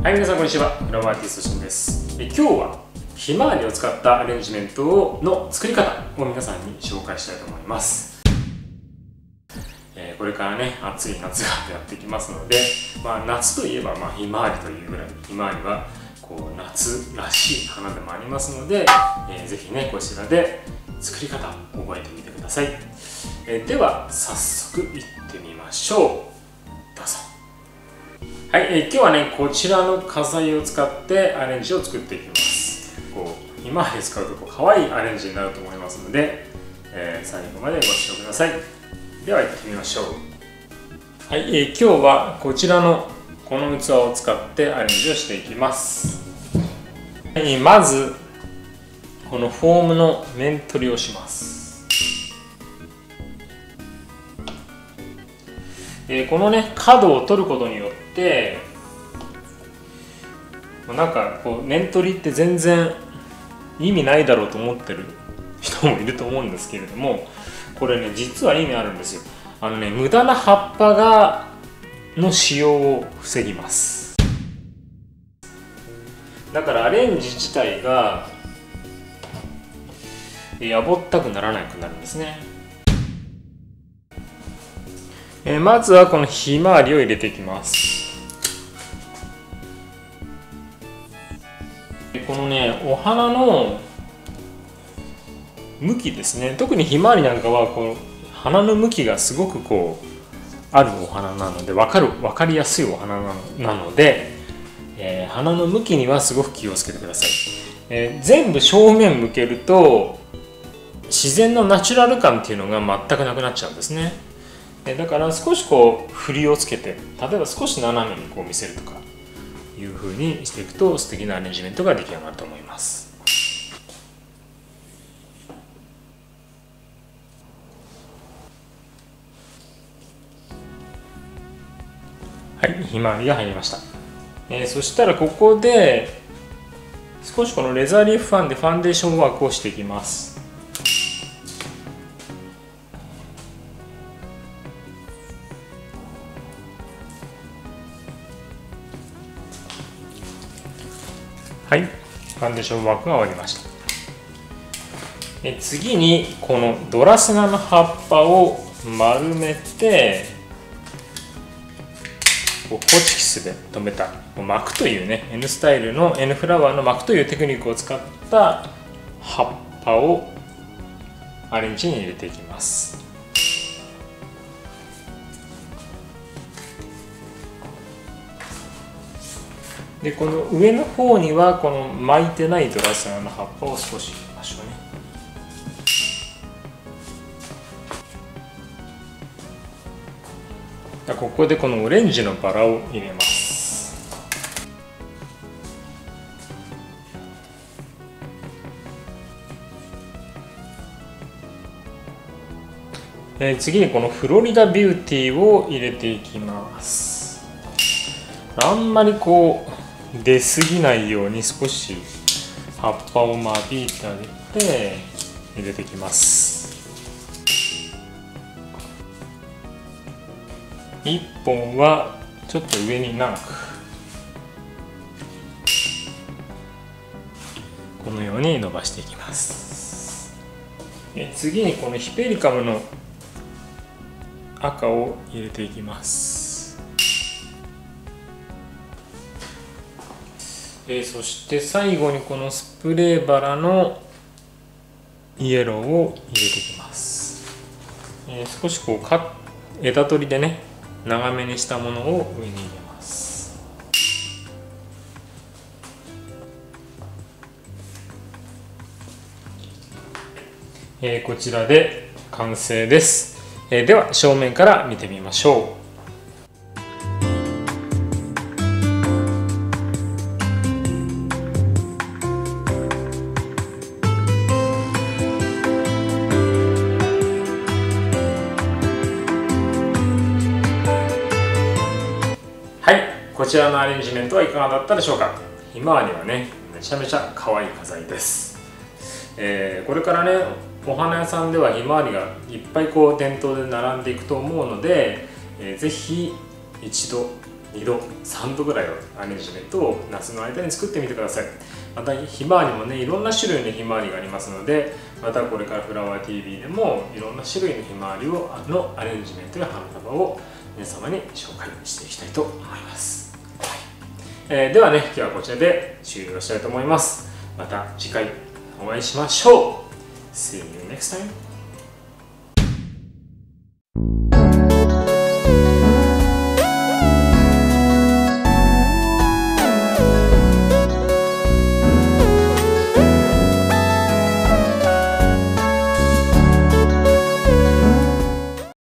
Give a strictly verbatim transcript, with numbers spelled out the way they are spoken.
はい、皆さんこんにちは。フラワーアーティストしんです。え今日はひまわりを使ったアレンジメントをの作り方を皆さんに紹介したいと思います。えー、これからね、暑い夏がやってきますので、まあ、夏といえば、まあ、ひまわりというぐらい、ひまわりはこう夏らしい花でもありますので、えー、ぜひね、こちらで作り方を覚えてみてください。えー、では、早速いってみましょう。どうぞ。はい、えー、今日はね、こちらの花材を使ってアレンジを作っていきます。こうひまわり使うとこう可愛いアレンジになると思いますので、えー、最後までご視聴ください。では行ってみましょう。はい、えー、今日はこちらのこの器を使ってアレンジをしていきます。はい、まずこのフォームの面取りをします。えー、このね角を取ることによってなんかこう面取りって全然意味ないだろうと思ってる人もいると思うんですけれども、これね実は意味あるんですよ。あのね無駄な葉っぱがの使用を防ぎます。だからアレンジ自体がやぼったくならなくなるんですね。えー、まずはこのひまわりを入れていきます。このねお花の向きですね、特にひまわりなんかはこう花の向きがすごくこうあるお花なので分かる分かりやすいお花なので、えー、花の向きにはすごく気をつけてください。えー、全部正面向けると自然のナチュラル感っていうのが全くなくなっちゃうんですね。だから少しこう振りをつけて、例えば少し斜めにこう見せるとかいう風にしていくと素敵なアレンジメントが出来上がると思います。はい、ひまわりが入りました。えー、そしたらここで少しこのレザーリーフファンでファンデーションワークをしていきます。はい、ファンデーションワークが終わりました。え次にこのドラセナの葉っぱを丸めてこうホチキスで留めた巻くというね N スタイルの N フラワーの巻くというテクニックを使った葉っぱをアレンジに入れていきます。でこの上の方にはこの巻いてないドラセナの葉っぱを少し入れましょうね。ここでこのオレンジのバラを入れます。えー、次にこのフロリダビューティーを入れていきます。あんまりこう出過ぎないように少し葉っぱを間引いてあげて入れていきます。いっぽんはちょっと上に長くこのように伸ばしていきます。え次にこのヒペリカムの赤を入れていきます。えー、そして最後にこのスプレーバラのイエローを入れていきます。えー、少しこうか枝取りでね長めにしたものを上に入れます。えー、こちらで完成です。えー、では正面から見てみましょう。こちらのアレンジメントはいかがだったでしょうか。ひまわりはねめちゃめちゃ可愛い花材です。えー、これからねお花屋さんではひまわりがいっぱいこう店頭で並んでいくと思うので、えー、ぜひ一度にどさんどぐらいのアレンジメントを夏の間に作ってみてください。またひまわりもねいろんな種類のひまわりがありますので、またこれからフラワー ティーブイ でもいろんな種類のひまわりをのアレンジメントや花束を皆様に紹介していきたいと思います。はい、えー、ではね、今日はこちらで終了したいと思います。また次回お会いしましょう。See you next time.